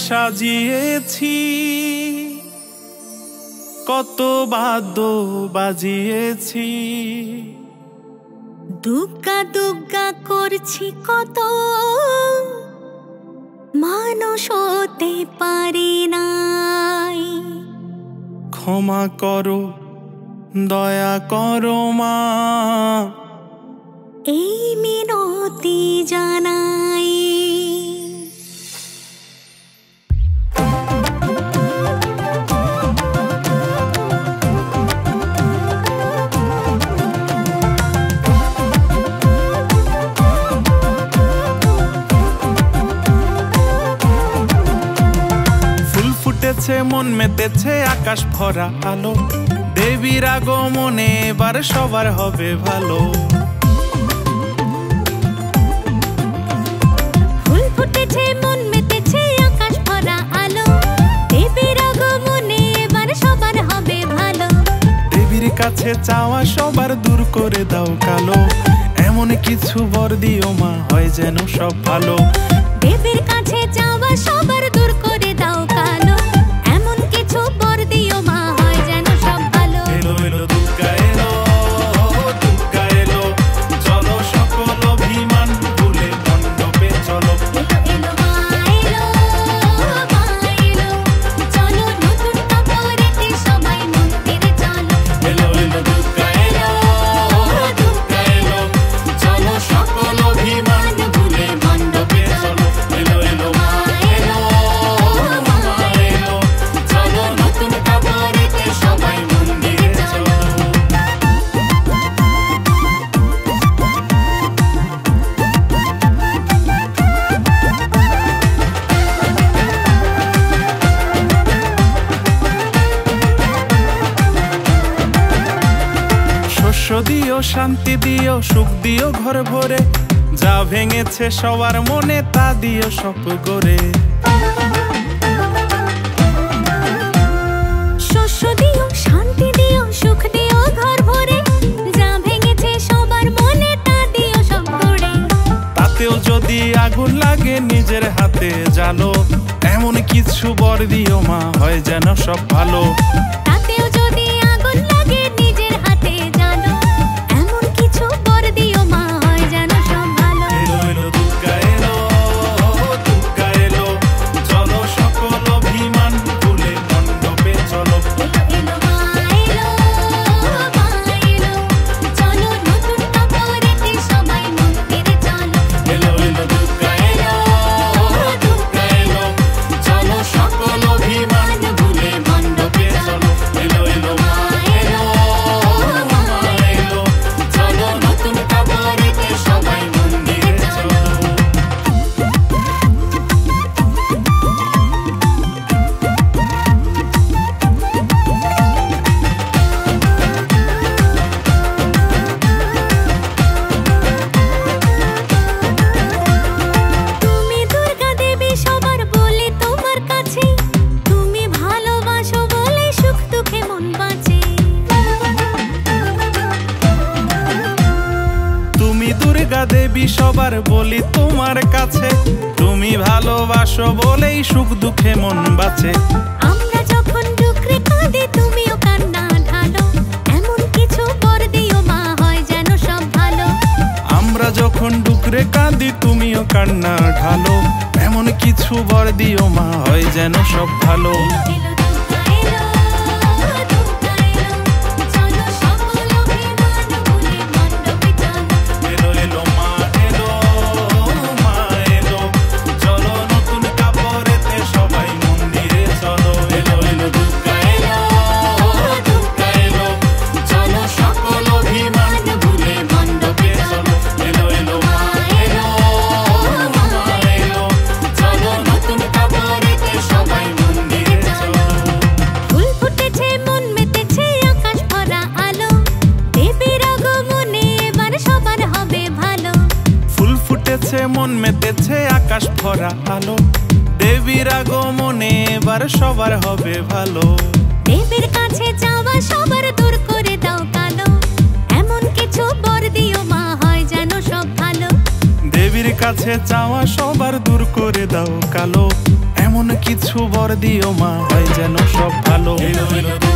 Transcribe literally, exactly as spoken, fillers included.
সাজিয়েছি কত বাদ্য বাজিয়েছি দুগ্গা দুগ্গা করছি কত মানুষ হতে পারি নাই ক্ষমা করো দয়া করো মা এই মিনতি জানাই মন মেতেছে আকাশ ভরা আলো দেবীর আগমনে এবার সবার হবে ভালো ফুল ফুটেছে মন মেতেছে আকাশ ভরা আলো দেবীর আগমনে এবার সবার হবে ভালো দেবীর কাছে চাওয়া সবার দূর করে দাও কালো এমন কিছু বর দিও মা হয় যেন সব ভালো দেবীর কাছে চাওয়া সবার দূর করে দাও কালো কিছু বর দিও মা হয় যেন সব ভালো এলো এলো দুর্গা এলো দুর্গা এলো চলো সকল অভিমান ভুলে মণ্ডপে চলো এলো মা এলো মা এলো চলো নতুন কাপড়েতে সবাই মন্দিরে চলো এলো এলো দুর্গা এলো দুর্গা এলো চলো সকল অভিমান ভুলে মণ্ডপে চলো এলো এলো মা এলো মা এলো চলো নতুন কাপড়েতে সবাই মন্দিরে চলো শস্য দিও শান্তি দিও সুখ দিও ঘর ভরে যা ভেঙেছে সবার মনে তা দিও সব করে শস্য দিও শান্তি দিও সুখ দিও ঘর ভরে যা ভেঙেছে সবার মনে তা দিও সব করে তাতেও যদি আগুন লাগে নিজের হাতে জ্বালো এমন কিছু বর দিও মা হয় যেন সব ভালো তাতেও যদি আগুন লাগে নিজের হাতে জানো এমন কিছু বর দিও মা হয় যেন সব ভালো এলো এলো দুর্গা এলো দুর্গা এলো চলো সকল অভিমান ভুলে মণ্ডপে চলো এলো মা এলো মা এলো চলো নতুন কাপড়েতে সবাই মন্দিরে চলো এলো এলো দুর্গা এলো দুর্গা এলো চলো সকল অভিমান ভুলে মণ্ডপে চলো এলো এলো মা এলো মা এলো চলো নতুন কাপড়েতে সবাই মন্দিরে চলো তুমি দুর্গা দেবী সবার বলি তোমার কাছে তুমি ভালোবাসো বলে সুখ দুঃখে মন বাঁচে তুমি দুর্গা দেবী সবার বলি তোমার কাছে তুমি ভালোবাসো বলেই সুখ দুঃখে মন বাঁচে আমরা যখন ডুকরে কাঁদি তুমিও কান্না ঢালো এমন কিছু বর দিও মা হয় যেন সব ভালো আমরা যখন ডুকরে কাঁদি তুমিও কান্না ঢালো এমন কিছু বর দিও মা হয় যেন সব ভালো এলো দুর্গা এলো দুর্গা এলো চলো সকল অভিমান ভুলে মণ্ডপে চলো এলো এলো মা এলো মা এলো চলো নতুন কাপড়েতে সবাই মন্দিরে চলো এলো এলো দুর্গা এলো দুর্গা এলো চলো সকল অভিমান ভুলে মণ্ডপে চলো এলো এলো মা এলো মা এলো চলো নতুন কাপড়েতে সবাই মন্দিরে চলো ফুল ফুটেছে মন মেতেছে আকাশ ভরা আলো দেবীর আগমনে এবার সবার হবে ভালো ফুল ফুটেছে মন মেতেছে আকাশ ভরা আলো দেবীর আগমনে এবার সবার হবে ভালো দেবীর কাছে যাওয়া সবার দূর করে দাও কালো এমন কিছু বর দিও মা হয় যেন সব ভালো দেবীর কাছে চাওয়া সবার দূর করে দাও কালো এমন কিছু বর দিও মা হয় যেন সব ভালো। এলো এলো